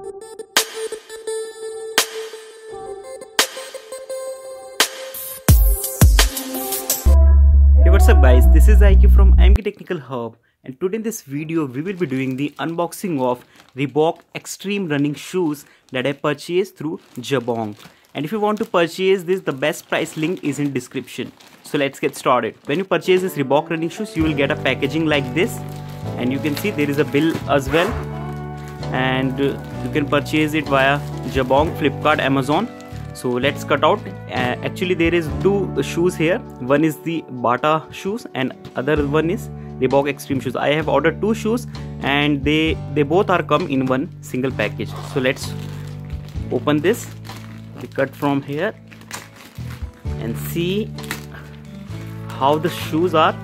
Hey, what's up guys, this is IQ from IMK Technical Hub, and today in this video we will be doing the unboxing of Reebok Extreme Running shoes that I purchased through Jabong. And if you want to purchase this, the best price link is in description. So let's get started. When you purchase this Reebok running shoes, you will get a packaging like this, and you can see there is a bill as well, and you can purchase it via Jabong, Flipkart, Amazon. So let's cut out. Actually there is two shoes here. One is the Bata shoes and other one is Reebok Extreme shoes. I have ordered two shoes and they both are come in one single package. So let's open this. We cut from here and see how the shoes are.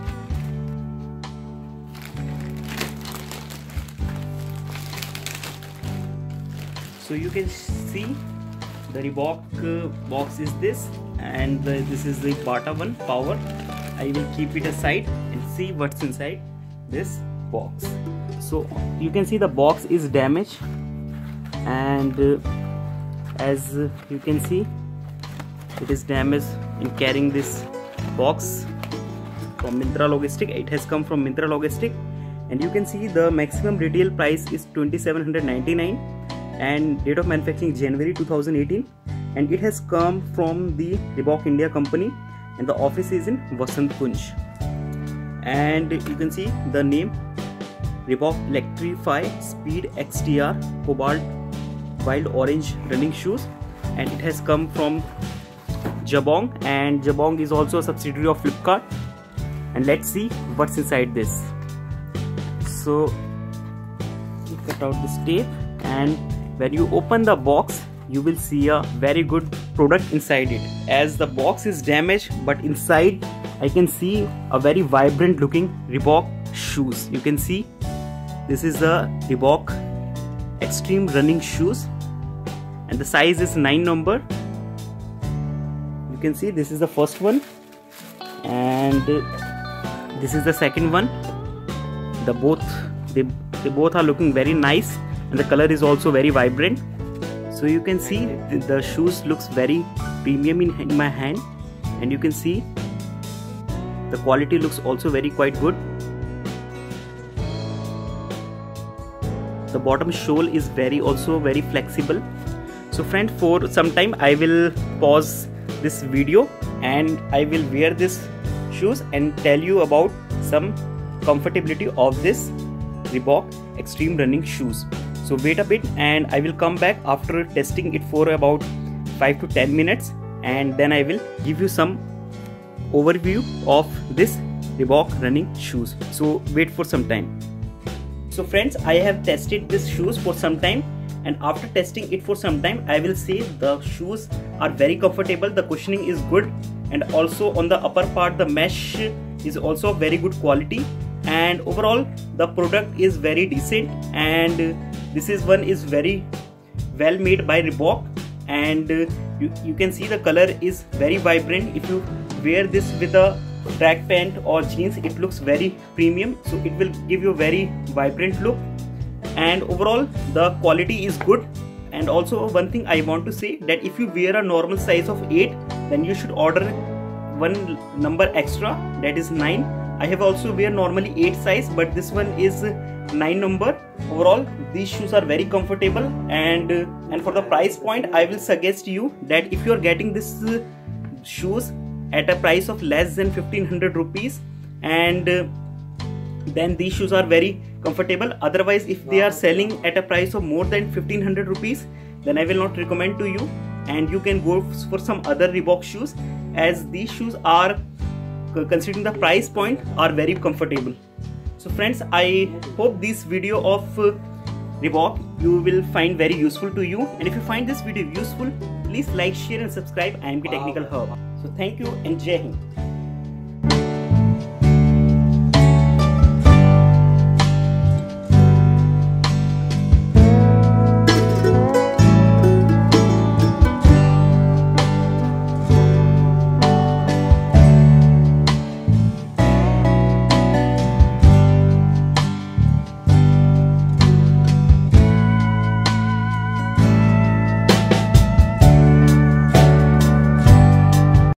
So you can see the Reebok box is this, and this is the Bata one, Power. I will keep it aside and see what's inside this box. So you can see the box is damaged, and as you can see it is damaged in carrying this box from Myntra Logistic. It has come from Myntra Logistic, and you can see the maximum retail price is 2799 and date of manufacturing January 2018, and it has come from the Reebok India company, and the office is in Vasant Kunj. And you can see the name Reebok Electrify Speed XTR Cobalt Wild Orange running shoes, and it has come from Jabong, and Jabong is also a subsidiary of Flipkart. And let's see what's inside this. So we cut out this tape, and when you open the box you will see a very good product inside it. As the box is damaged, but inside I can see a very vibrant looking Reebok shoes. You can see this is the Reebok Extreme Running shoes, and the size is 9 number. You can see this is the first one, and this is the second one. They both are looking very nice, and the color is also very vibrant. So you can see the shoes looks very premium in my hand, and you can see the quality looks also very quite good. The bottom sole is also very flexible. So friend, for some time I will pause this video and I will wear this shoes and tell you about some comfortability of this Reebok Extreme Running shoes. So wait a bit and I will come back after testing it for about 5 to 10 minutes, and then I will give you some overview of this Reebok running shoes. So wait for some time. So friends, I have tested this shoes for some time, and after testing it for some time I will say the shoes are very comfortable. The cushioning is good, and also on the upper part the mesh is also very good quality, and overall the product is very decent. And this one is very well made by Reebok, and you can see the color is very vibrant. If you wear this with a track pant or jeans, it looks very premium, so it will give you a very vibrant look. And overall the quality is good. And also one thing I want to say, that if you wear a normal size of 8, then you should order one number extra, that is 9. I have also wear normally 8 size, but this one is 9 number. Overall these shoes are very comfortable, and for the price point I will suggest you that if you are getting this shoes at a price of less than 1500 rupees, and then these shoes are very comfortable. Otherwise if they are selling at a price of more than 1500 rupees, then I will not recommend to you, and you can go for some other Reebok shoes, as these shoes are, considering the price point, are very comfortable. So friends, I hope this video of Reebok you will find very useful to you, and if you find this video useful, please like, share and subscribe IMK Technical Hub. So thank you and Jai Hind.